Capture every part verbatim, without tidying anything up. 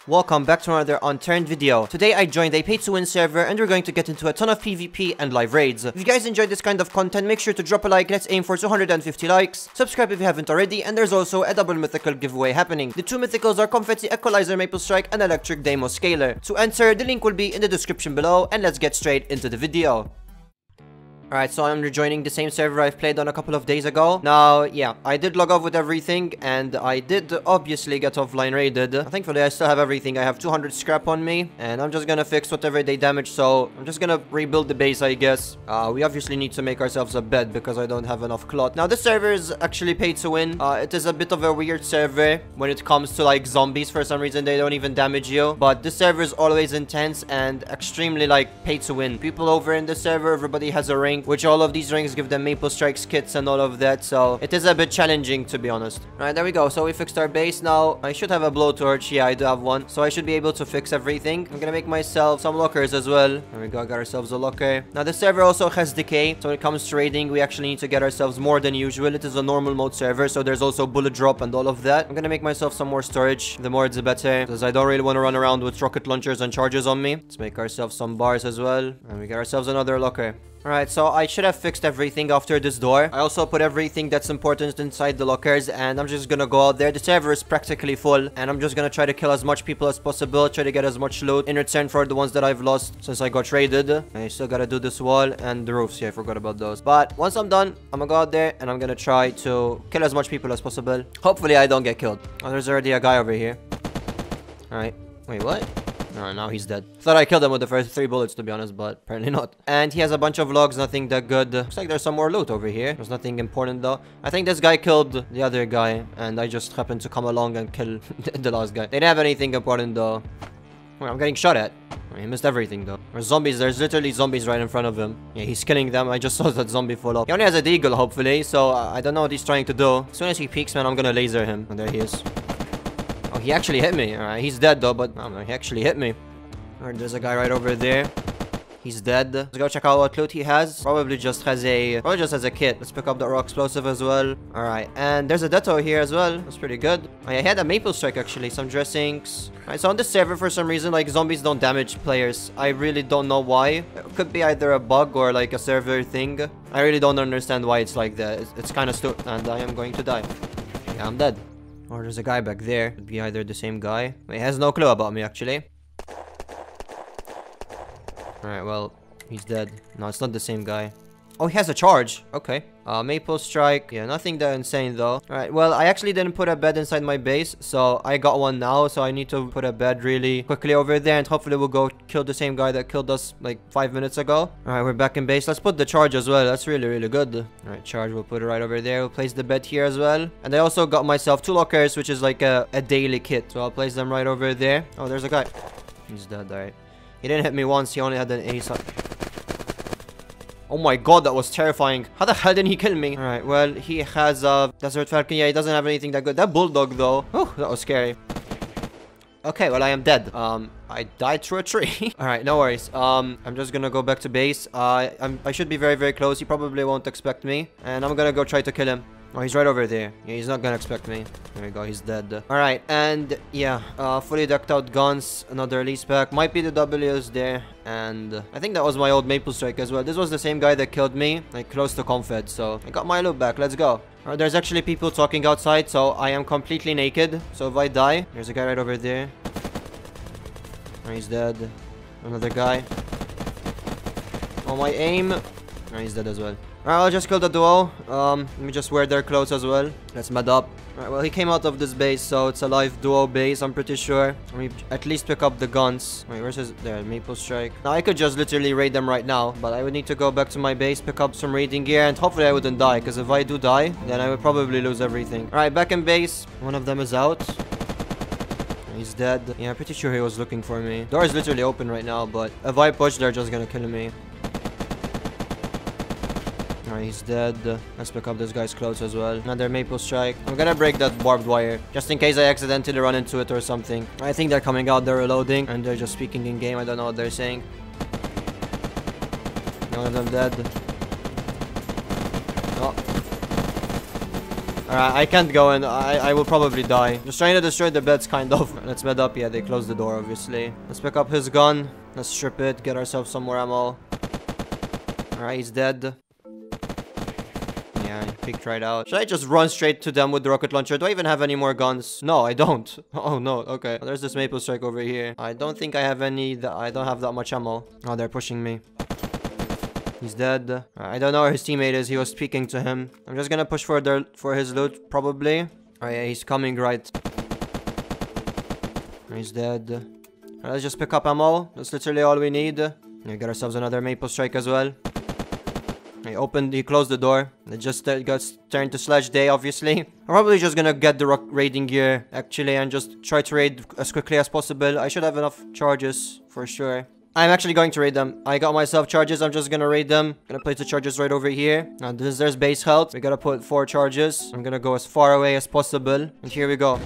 Welcome back to another Unturned video. Today I joined a pay to win server and we're going to get into a ton of PvP and live raids. If you guys enjoyed this kind of content, make sure to drop a like. Let's aim for two hundred fifty likes. Subscribe if you haven't already, and there's also a double mythical giveaway happening. The two mythicals are Confetti Equalizer Maple Strike and Electric Demo Scaler. To enter, the link will be in the description below, and let's get straight into the video. Alright, so I'm rejoining the same server I've played on a couple of days ago. Now, yeah, I did log off with everything, and I did obviously get offline raided. Thankfully, I still have everything. I have two hundred scrap on me, and I'm just gonna fix whatever they damage, so I'm just gonna rebuild the base, I guess. Uh, we obviously need to make ourselves a bed, because I don't have enough cloth. Now, this server is actually pay to win. Uh, it is a bit of a weird server when it comes to, like, zombies. For some reason, they don't even damage you. But this server is always intense and extremely, like, pay to win. People over in the server, everybody has a ring, which all of these rings give them Maple Strikes kits and all of that, so it is a bit challenging, to be honest. Alright, there we go. So we fixed our base. Now I should have a blowtorch. Yeah, I do have one, so I should be able to fix everything. I'm gonna make myself some lockers as well. There we go, got ourselves a locker. Now the server also has decay, so when it comes to raiding, we actually need to get ourselves more than usual. It is a normal mode server, so there's also bullet drop and all of that. I'm gonna make myself some more storage. The more, the better, because I don't really want to run around with rocket launchers and charges on me. Let's make ourselves some bars as well, and we got ourselves another locker. Alright, so I should have fixed everything after this door. I also put everything that's important inside the lockers, and I'm just gonna go out there. The server is practically full, and I'm just gonna try to kill as much people as possible, try to get as much loot in return for the ones that I've lost since I got raided. I still gotta do this wall and the roofs. Yeah, I forgot about those. But once I'm done, I'm gonna go out there, and I'm gonna try to kill as much people as possible. Hopefully, I don't get killed. Oh, there's already a guy over here. Alright. Wait, what? No, now he's dead. Thought I killed him with the first three bullets, to be honest, but apparently not. And he has a bunch of logs, nothing that good. Looks like there's some more loot over here. There's nothing important, though. I think this guy killed the other guy, and I just happened to come along and kill the last guy. They didn't have anything important, though. Well, I'm getting shot at. He missed everything, though. There's zombies. There's literally zombies right in front of him. Yeah, he's killing them. I just saw that zombie fall off. He only has a deagle, hopefully, so I don't know what he's trying to do. As soon as he peeks, man, I'm gonna laser him. And there he is. Oh, he actually hit me. Alright, he's dead, though, but I don't know, he actually hit me. Alright, there's a guy right over there. He's dead. Let's go check out what loot he has. Probably just has a... Probably just has a kit. Let's pick up the raw explosive as well. Alright, and there's a Detto here as well. That's pretty good. I had a Maple Strike, actually. Some dressings. Alright, so on this server, for some reason, like, zombies don't damage players. I really don't know why. It could be either a bug or, like, a server thing. I really don't understand why it's like that. It's, it's kind of stupid. And I am going to die. Yeah, I'm dead. Or there's a guy back there. Could be either the same guy. He has no clue about me, actually. Alright, well, he's dead. No, it's not the same guy. Oh, he has a charge. Okay. Uh, Maple Strike. Yeah, nothing that insane, though. Alright, well, I actually didn't put a bed inside my base, so I got one now, so I need to put a bed really quickly over there, and hopefully we'll go kill the same guy that killed us, like, five minutes ago. Alright, we're back in base. Let's put the charge as well. That's really, really good. Alright, charge. We'll put it right over there. We'll place the bed here as well. And I also got myself two lockers, which is like a, a daily kit, so I'll place them right over there. Oh, there's a guy. He's dead. Alright. He didn't hit me once. He only had an ace. Oh my god, that was terrifying. How the hell did he kill me? Alright, well, he has a Desert Falcon. Yeah, he doesn't have anything that good. That Bulldog, though. Oh, that was scary. Okay, well, I am dead. Um, I died through a tree. Alright, no worries. Um, I'm just gonna go back to base. Uh, I'm, I should be very, very close. He probably won't expect me. And I'm gonna go try to kill him. Oh, he's right over there. Yeah, he's not gonna expect me. There we go, he's dead. Alright, and yeah, uh, fully decked out guns, another release pack. Might be the W's there. And I think that was my old Maple Strike as well. This was the same guy that killed me, like close to Confed. So I got my loot back. Let's go. Alright, there's actually people talking outside, so I am completely naked. So if I die, there's a guy right over there. Oh, he's dead. Another guy. Oh, my aim. Oh, he's dead as well. Alright, I'll just kill the duo. Um, let me just wear their clothes as well. Let's med up. Alright, well, he came out of this base, so it's a live duo base, I'm pretty sure. Let me at least pick up the guns. Wait, where's his... There, Maple Strike. Now, I could just literally raid them right now, but I would need to go back to my base, pick up some raiding gear, and hopefully I wouldn't die, because if I do die, then I would probably lose everything. Alright, back in base. One of them is out. He's dead. Yeah, I'm pretty sure he was looking for me. Door is literally open right now, but if I push, they're just gonna kill me. Alright, he's dead. Let's pick up this guy's clothes as well. Another Maple Strike. I'm gonna break that barbed wire, just in case I accidentally run into it or something. I think they're coming out, they're reloading, and they're just speaking in game. I don't know what they're saying. None of them dead. Oh. Alright, I can't go in. I, I will probably die. Just trying to destroy the beds, kind of. Let's med up. Yeah, they closed the door, obviously. Let's pick up his gun. Let's strip it. Get ourselves some more ammo. Alright, he's dead. Yeah, he peeked right out. Should I just run straight to them with the rocket launcher? Do I even have any more guns? No, I don't. Oh, no. Okay. There's this maple strike over here. I don't think I have any... That I don't have that much ammo. Oh, they're pushing me. He's dead. I don't know where his teammate is. He was speaking to him. I'm just gonna push for the for his loot, probably. Oh yeah, he's coming right. He's dead. Right, let's just pick up ammo. That's literally all we need. We get ourselves another maple strike as well. He opened, he closed the door. It just uh, got turned to slash day, obviously. I'm probably just gonna get the raiding gear, actually, and just try to raid as quickly as possible. I should have enough charges, for sure. I'm actually going to raid them. I got myself charges. I'm just gonna raid them. Gonna place the charges right over here. Now, this, there's base health. We gotta put four charges. I'm gonna go as far away as possible. And here we go.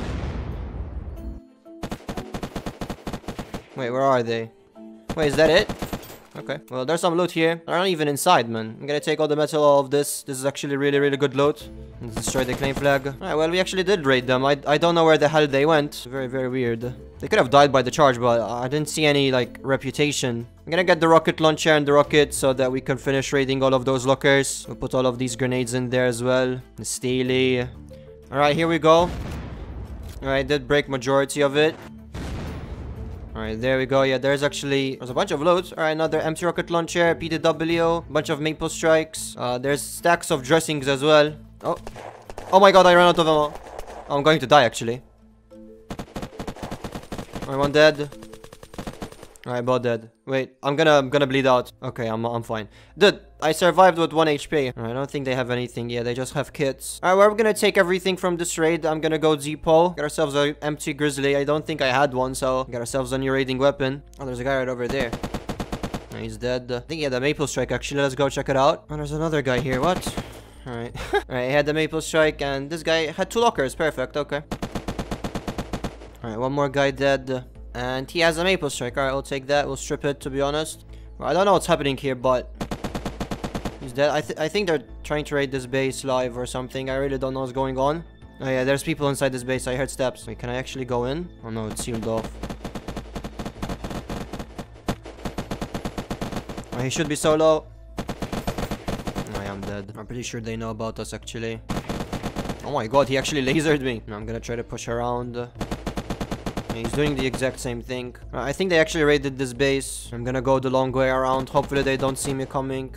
Wait, where are they? Wait, is that it? Okay, well, there's some loot here. They're not even inside, man. I'm gonna take all the metal, all of this. This is actually really, really good loot. Let's destroy the claim flag. Alright, well, we actually did raid them. I, I don't know where the hell they went. Very, very weird. They could have died by the charge, but I didn't see any, like, reputation. I'm gonna get the rocket launcher and the rocket so that we can finish raiding all of those lockers. We'll put all of these grenades in there as well. The Steely. Alright, here we go. Alright, did break majority of it. Alright, there we go. Yeah, there's actually... There's a bunch of loot. Alright, another empty rocket launcher, P two W, a bunch of maple strikes. Uh, there's stacks of dressings as well. Oh. Oh my god, I ran out of ammo. Oh, I'm going to die, actually. Alright, one dead. Alright, both dead. Wait, I'm gonna I'm gonna bleed out. Okay, I'm, I'm fine. Dude, I survived with one H P. Alright, I don't think they have anything. Yeah, they just have kits. Alright, well, we're gonna take everything from this raid. I'm gonna go Z-Pole. Get ourselves an empty grizzly. I don't think I had one, so get ourselves a new raiding weapon. Oh, there's a guy right over there. He's dead. I think he had a maple strike, actually. Let's go check it out. Oh, there's another guy here. What? Alright. Alright, he had the maple strike, and this guy had two lockers. Perfect, okay. Alright, one more guy dead. And he has a maple strike. Alright, we'll take that. We'll strip it, to be honest. Well, I don't know what's happening here, but... He's dead. I, th I think they're trying to raid this base live or something. I really don't know what's going on. Oh yeah, there's people inside this base. I heard steps. Wait, can I actually go in? Oh no, it's sealed off. Oh, he should be so low. I am dead. I'm pretty sure they know about us, actually. Oh my god, he actually lasered me. Now I'm gonna try to push around. He's doing the exact same thing. Uh, I think they actually raided this base. I'm gonna go the long way around. Hopefully they don't see me coming.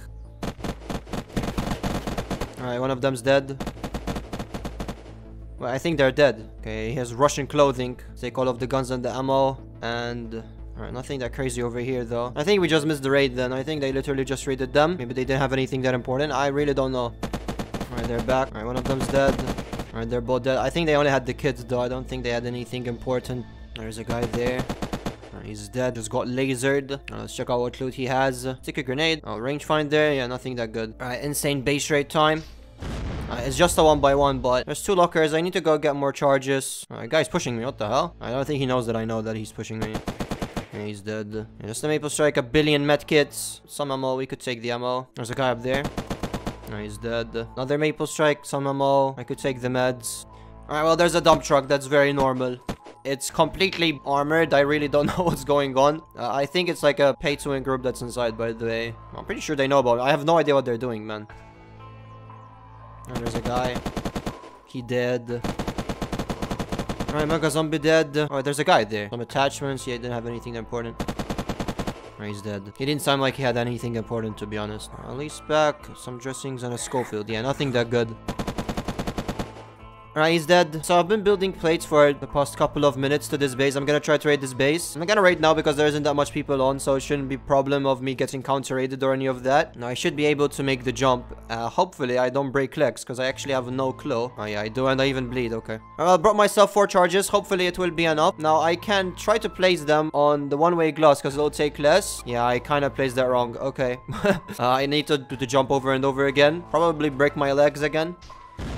Alright, one of them's dead. Well, I think they're dead. Okay, he has Russian clothing. Take all of the guns and the ammo. And... Alright, nothing that crazy over here, though. I think we just missed the raid, then. I think they literally just raided them. Maybe they didn't have anything that important. I really don't know. Alright, they're back. Alright, one of them's dead. Alright, they're both dead. I think they only had the kids, though. I don't think they had anything important. There's a guy there. Right, he's dead. Just got lasered. Uh, let's check out what loot he has. Take a grenade. Oh, rangefinder. Yeah, nothing that good. Alright, insane base raid time. Uh, it's just a one by one, but there's two lockers. I need to go get more charges. Alright, guy's pushing me. What the hell? I don't think he knows that I know that he's pushing me. Yeah, he's dead. Yeah, just a maple strike. A billion medkits. Some ammo. We could take the ammo. There's a guy up there. Oh, he's dead. Another maple strike. Some ammo. I could take the meds. Alright, well, there's a dump truck. That's very normal. It's completely armored. I really don't know what's going on. Uh, I think it's like a pay to win group that's inside, by the way. I'm pretty sure they know about it. I have no idea what they're doing, man. Oh, there's a guy. He dead. Alright, Mega Zombie dead. Oh, there's a guy there. Some attachments. Yeah, he didn't have anything important. Oh, he's dead. He didn't sound like he had anything important, to be honest. At least back. Some dressings and a Schofield. Yeah, nothing that good. Alright, he's dead. So I've been building plates for the past couple of minutes to this base. I'm gonna try to raid this base. I'm not gonna raid now because there isn't that much people on, so it shouldn't be a problem of me getting counter-raided or any of that. Now, I should be able to make the jump. Uh, hopefully, I don't break legs because I actually have no clue. Oh yeah, I do, and I even bleed. Okay. Alright, I brought myself four charges. Hopefully, it will be enough. Now, I can try to place them on the one-way glass because it'll take less. Yeah, I kind of placed that wrong. Okay. uh, I need to, to, to jump over and over again. Probably break my legs again.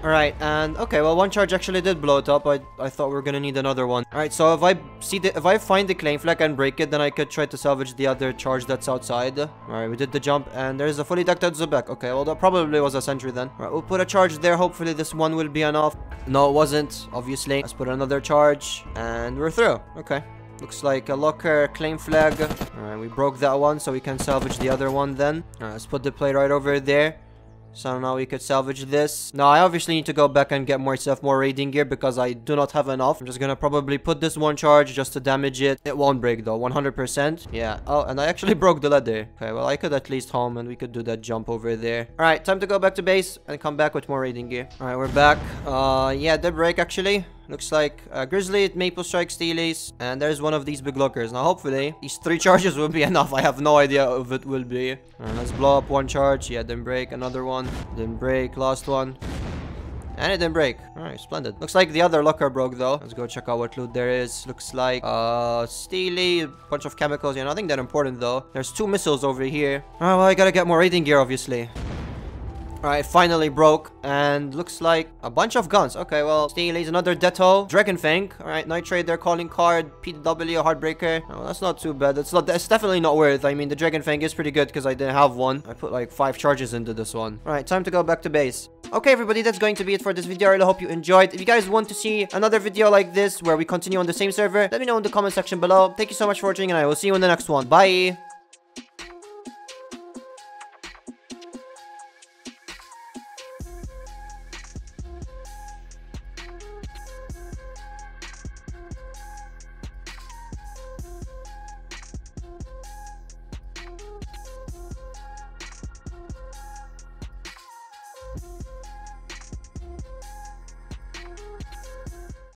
Alright, and okay, well, one charge actually did blow it up. I, I thought we were gonna need another one. Alright, so if I see the, if I find the claim flag and break it, then I could try to salvage the other charge that's outside. Alright, we did the jump, and there's a fully decked out Zubek. Okay, well, that probably was a sentry then. Alright, we'll put a charge there. Hopefully this one will be enough. No, it wasn't, obviously. Let's put another charge, and we're through. Okay. Looks like a locker claim flag. Alright, we broke that one, so we can salvage the other one then. Alright, let's put the plate right over there. So now we could salvage this. Now, I obviously need to go back and get myself more raiding gear because I do not have enough. I'm just gonna probably put this one charge just to damage it. It won't break though, one hundred percent. Yeah. Oh, and I actually broke the ladder. Okay, well, I could at least home and we could do that jump over there. Alright, time to go back to base and come back with more raiding gear. Alright, we're back. Uh, yeah, did break actually. Looks like uh, Grizzly, Maple Strike, Steelies, and there's one of these big lockers. Now, hopefully, these three charges will be enough. I have no idea if it will be. Alright, let's blow up one charge. Yeah, didn't break. Another one. Didn't break. Last one. And it didn't break. Alright, splendid. Looks like the other locker broke, though. Let's go check out what loot there is. Looks like, uh, Steely, a bunch of chemicals. Yeah, nothing that important, though. There's two missiles over here. Alright, well, I gotta get more raiding gear, obviously. Alright, finally broke, and looks like a bunch of guns. Okay, well, Steely's another Detto, Dragon Fang. Alright, Nitrate, their calling card, P W, Heartbreaker. Oh, well, that's not too bad. It's not. It's definitely not worth. I mean, the Dragon Fang is pretty good because I didn't have one. I put like five charges into this one. Alright, time to go back to base. Okay, everybody, that's going to be it for this video. I really hope you enjoyed. If you guys want to see another video like this where we continue on the same server, let me know in the comment section below. Thank you so much for watching, and I will see you in the next one. Bye!